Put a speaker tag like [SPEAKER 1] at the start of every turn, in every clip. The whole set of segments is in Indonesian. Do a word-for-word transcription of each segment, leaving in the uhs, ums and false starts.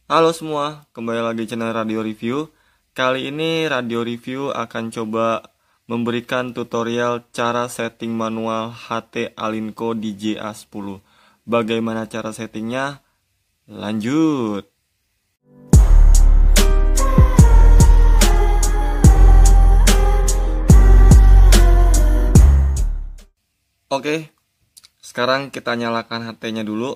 [SPEAKER 1] Halo semua, kembali lagi channel Radio Review. Kali ini Radio Review akan coba memberikan tutorial cara setting manual H T Alinco D J A sepuluh. Bagaimana cara settingnya? Lanjut. Oke, sekarang kita nyalakan H T-nya dulu.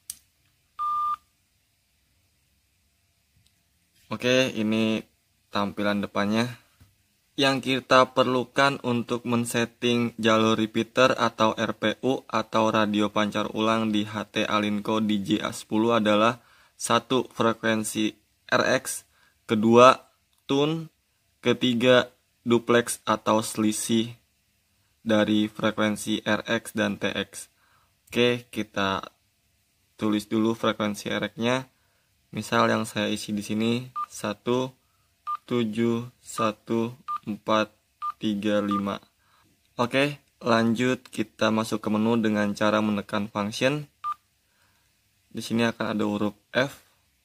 [SPEAKER 1] Oke, ini tampilan depannya. Yang kita perlukan untuk men-setting jalur repeater atau R P U atau radio pancar ulang di H T Alinco D J A sepuluh adalah satu frekuensi R X, kedua tune, ketiga duplex atau selisih dari frekuensi R X dan T X. Oke, kita tulis dulu frekuensi R X-nya. Misal yang saya isi di sini satu tujuh satu empat tiga lima. Oke, lanjut kita masuk ke menu dengan cara menekan function. Di sini akan ada huruf F.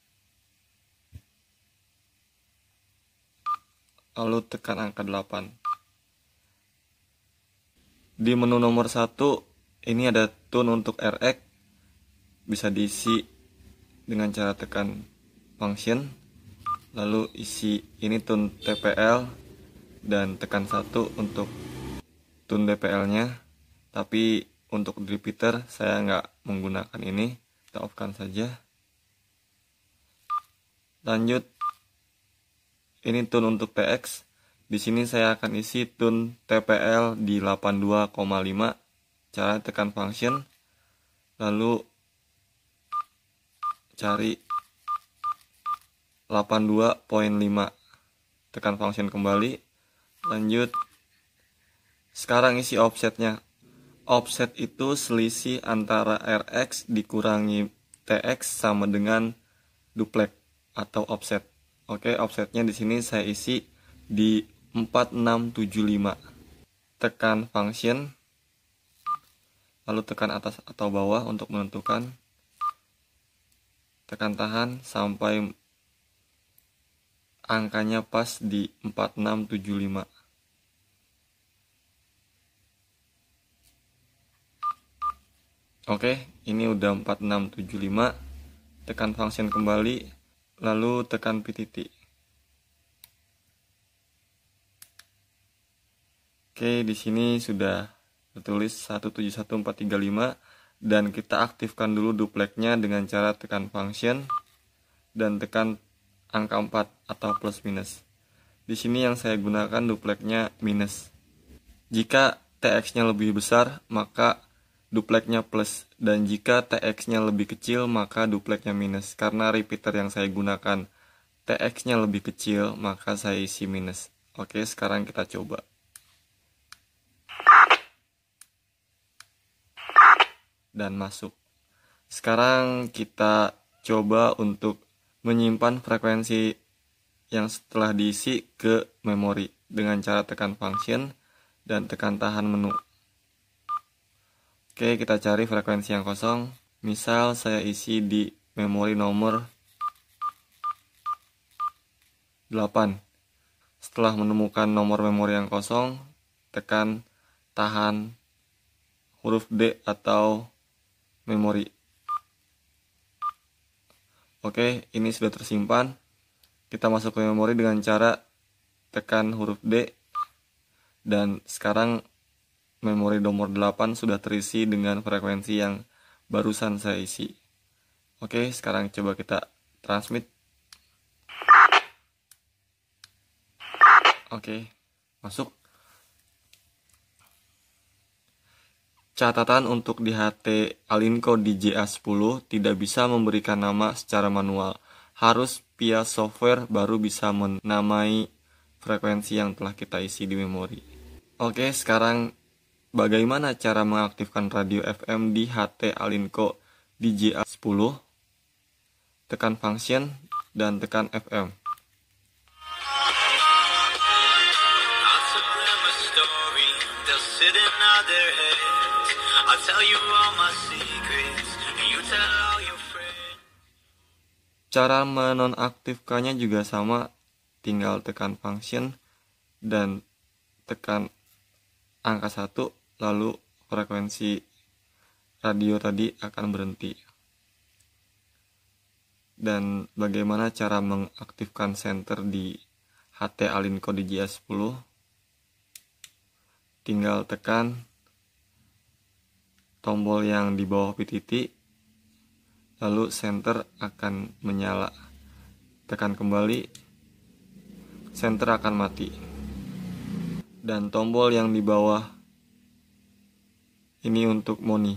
[SPEAKER 1] Lalu tekan angka delapan. Di menu nomor satu ini ada tune untuk R X. Bisa diisi dengan cara tekan function, lalu isi ini tune T P L dan tekan satu untuk tune D P L-nya. Tapi untuk repeater saya nggak menggunakan ini, kita off-kan saja. Lanjut, ini tune untuk T X. Di sini saya akan isi tune T P L di delapan puluh dua koma lima. Cara tekan function, lalu cari delapan puluh dua koma lima, tekan function kembali. Lanjut, sekarang isi offsetnya. Offset itu selisih antara R X dikurangi T X sama dengan duplex atau offset. Oke, offsetnya di sini saya isi di empat enam tujuh lima. Tekan function, lalu tekan atas atau bawah untuk menentukan. Tekan tahan sampai angkanya pas di empat enam tujuh lima. Oke, ini udah empat enam tujuh lima. Tekan function kembali, lalu tekan P T T. Oke, di sini sudah tertulis satu tujuh satu empat tiga lima. Dan kita aktifkan dulu duplexnya dengan cara tekan function dan tekan angka empat atau plus minus. Di sini yang saya gunakan duplexnya minus. Jika T X-nya lebih besar, maka duplexnya plus, dan jika T X-nya lebih kecil, maka duplexnya minus. Karena repeater yang saya gunakan T X-nya lebih kecil, maka saya isi minus. Oke, sekarang kita coba. Dan masuk. Sekarang kita coba untuk menyimpan frekuensi yang setelah diisi ke memori dengan cara tekan function dan tekan tahan menu. Oke, kita cari frekuensi yang kosong. Misal saya isi di memori nomor delapan. Setelah menemukan nomor memori yang kosong, tekan tahan huruf D atau memori. Oke, ini sudah tersimpan. Kita masuk ke memori dengan cara tekan huruf D. Dan sekarang memori nomor delapan sudah terisi dengan frekuensi yang barusan saya isi. Oke, sekarang coba kita transmit. Oke, masuk. Catatan untuk di H T Alinco D J A sepuluh tidak bisa memberikan nama secara manual. Harus via software baru bisa menamai frekuensi yang telah kita isi di memori. Oke, sekarang bagaimana cara mengaktifkan radio F M di H T Alinco D J A sepuluh? Tekan function dan tekan F M. Cara menonaktifkannya juga sama, tinggal tekan function dan tekan angka satu, lalu frekuensi radio tadi akan berhenti. Dan bagaimana cara mengaktifkan senter di H T Alinco D J A sepuluh? Tinggal tekan tombol yang di bawah P T T, lalu senter akan menyala. Tekan kembali, senter akan mati. Dan tombol yang di bawah ini untuk moni.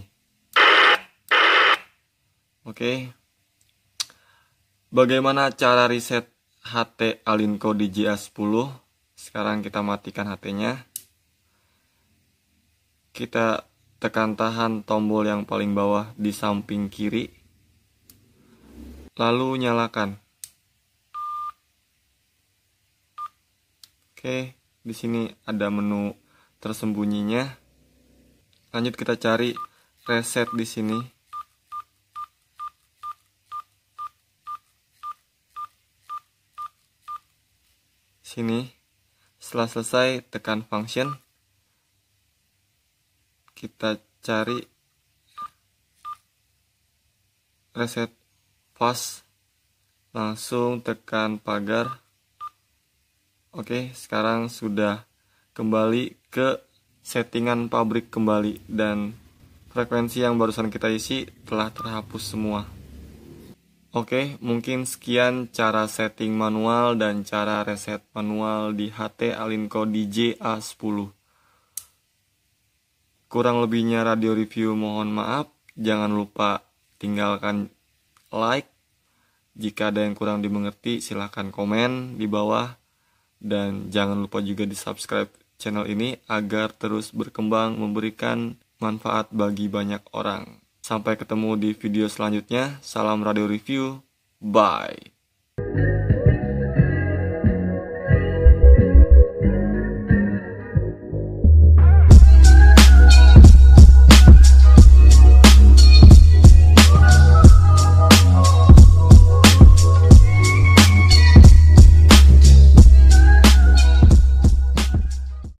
[SPEAKER 1] Oke. Bagaimana cara reset H T Alinco D J A sepuluh? Sekarang kita matikan H T-nya. Kita tekan tahan tombol yang paling bawah di samping kiri. Lalu nyalakan. Oke, di sini ada menu tersembunyinya. Lanjut kita cari reset di sini. Sini. Setelah selesai tekan function. Kita cari reset fast, langsung tekan pagar. Oke, sekarang sudah kembali ke settingan pabrik kembali dan frekuensi yang barusan kita isi telah terhapus semua. Oke, mungkin sekian cara setting manual dan cara reset manual di H T Alinco D J A sepuluh. Kurang lebihnya radio review mohon maaf. Jangan lupa tinggalkan like. Jika ada yang kurang dimengerti silahkan komen di bawah. Dan jangan lupa juga di subscribe channel ini agar terus berkembang memberikan manfaat bagi banyak orang. Sampai ketemu di video selanjutnya. Salam radio review. Bye.